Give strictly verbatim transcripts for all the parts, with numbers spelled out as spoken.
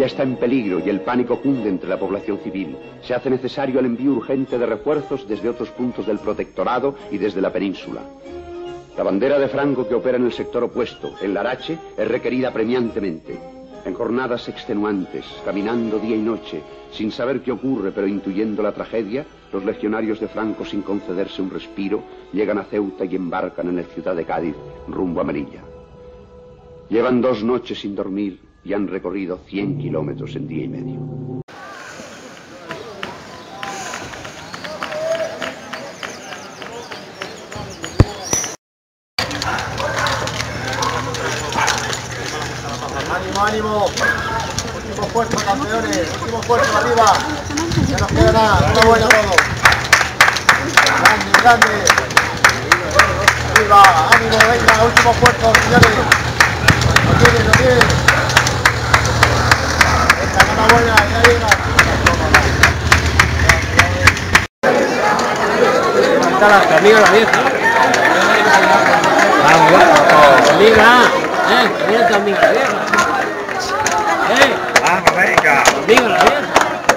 Sevilla está en peligro y el pánico cunde entre la población civil. Se hace necesario el envío urgente de refuerzos desde otros puntos del protectorado y desde la península. La bandera de Franco que opera en el sector opuesto, en Larache, es requerida premiantemente. En jornadas extenuantes, caminando día y noche, sin saber qué ocurre pero intuyendo la tragedia, los legionarios de Franco, sin concederse un respiro, llegan a Ceuta y embarcan en la ciudad de Cádiz, rumbo a Melilla. Llevan dos noches sin dormir y han recorrido cien kilómetros en día y medio. ¡Ánimo, ánimo! Último esfuerzo, campeones. Último esfuerzo, arriba. Ya nos queda nada. Enhorabuena a todos. Grande, grande. Arriba, ánimo, venga. Último esfuerzo, señores. Lo tienen, lo tienen. Venga, enhorabuena. Ya llega. Tu amiga la vieja. Vamos, amiga. Eh, mira tu amiga la vieja. Eh, vamos, venga. Tu amiga la vieja.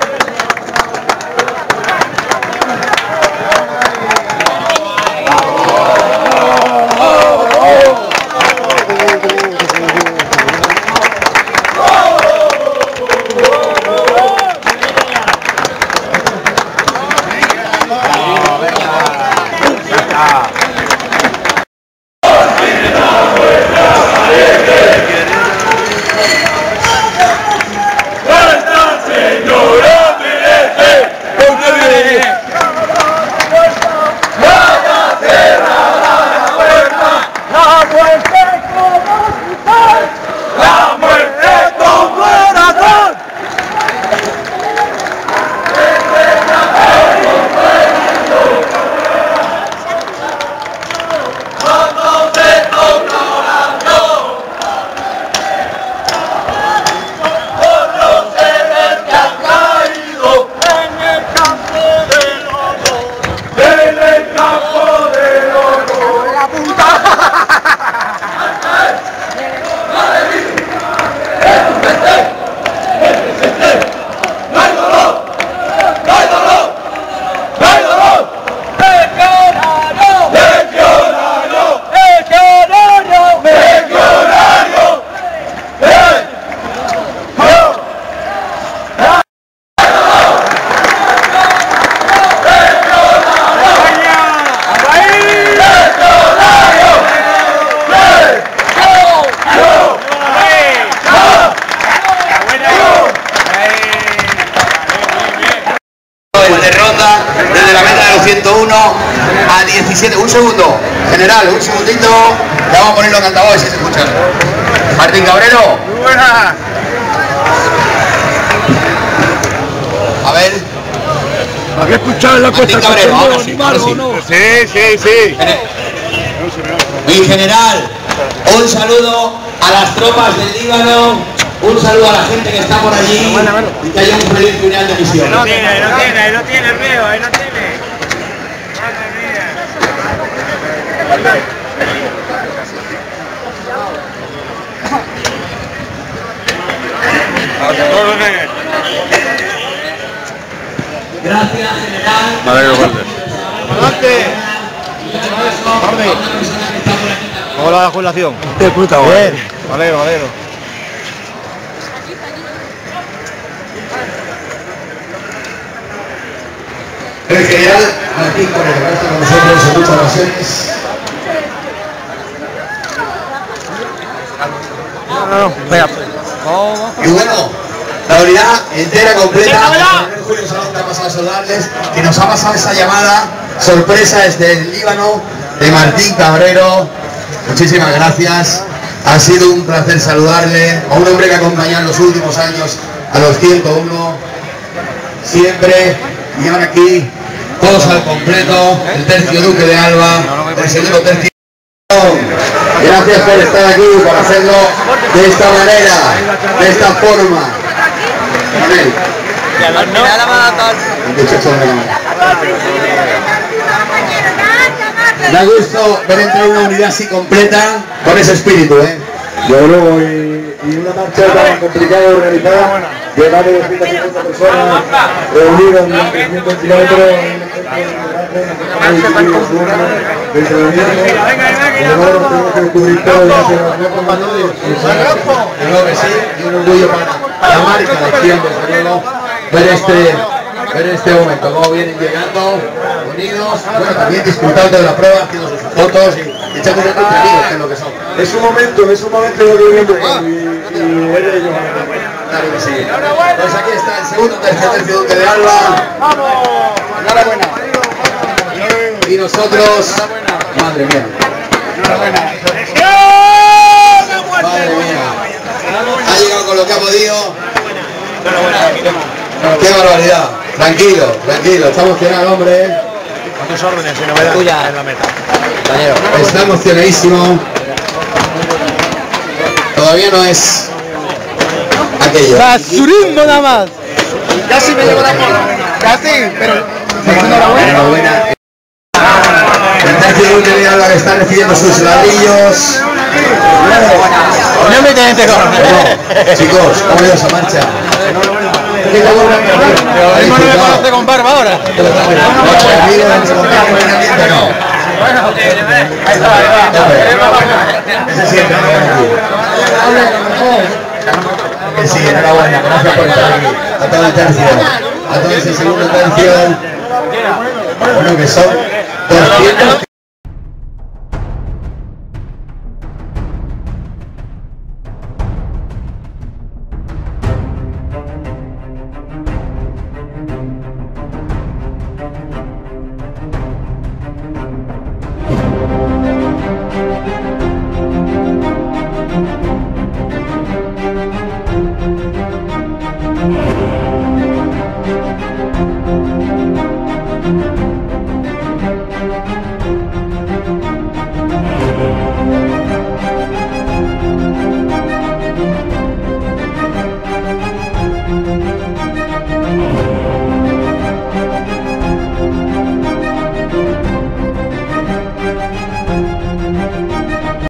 Desde la meta de los ciento uno a diecisiete. Un segundo, general, un segundito. Ya vamos a ponerlo en altavoz si se escucha. Martín Cabrero. Muy buena. A ver. ¿Había escuchado la Martín Cabrero, ahora sí, ahora sí. Sí, sí, sí. Mi general, un saludo a las tropas del Líbano, un saludo a la gente que está por allí y que haya un feliz final de misión. Ahí lo tiene, ahí lo tiene, ahí lo tiene, Río, ahí lo tiene. Madre Gracias, general. mía. ¡Adelante! ¿Cómo va la jubilación? Qué puta, bien. Me alegro, me alegro. El general Martín Cabrero, que está con nosotros en muchas ocasiones. No, no, no, espera. Y bueno, la unidad entera, completa, el coronel Julio Salón que ha pasado a saludarles, que nos ha pasado esa llamada sorpresa desde el Líbano de Martín Cabrero. Muchísimas gracias. Ha sido un placer saludarle a un hombre que ha acompañado en los últimos años a los ciento uno, siempre, y ahora aquí, todos al completo, el tercio Duque de Alba, el segundo tercio. Gracias por estar aquí, por hacerlo de esta manera, de esta forma. Coronel. Da gusto ver entrar una unidad así completa, con ese espíritu, ¿eh? Yo creo y, y una marcha tan complicada de organizar, de más de doscientas cincuenta personas reunidas en trescientos kilómetros en el y un orgullo para la marca de acción, desde luego, ver este, ver este momento, cómo vienen llegando, unidos, bueno, también disfrutando de la prueba, haciendo sus fotos y echando entre amigos, que es lo que son. Es un momento, es un momento de viviendo y, y claro que sí. Pues aquí está el segundo tercio tercio Duque de Alba. ¡Vamos! ¡Enhorabuena! Y nosotros, madre mía. ¡Enhorabuena! Madre mía. Ha llegado con lo que ha podido. ¡Qué barbaridad! Tranquilo, tranquilo. Está emocionado el hombre. ¿Cuántos órdenes y novedades tuya en la meta? Está emocionadísimo. Todavía no es aquello. ¡Basurismo nada más! Casi me llevo la bola. Casi, pero... Enhorabuena. El tercio Duque de Alba que está recibiendo sus ladrillos. No me tenés que correr. Chicos, ¿cómo ha ido esa marcha? El no me conoce con barba ahora. Que sí, enhorabuena, gracias por estar aquí. A todo el tercio, a todo ese segundo tercio. Bueno, que son doscientos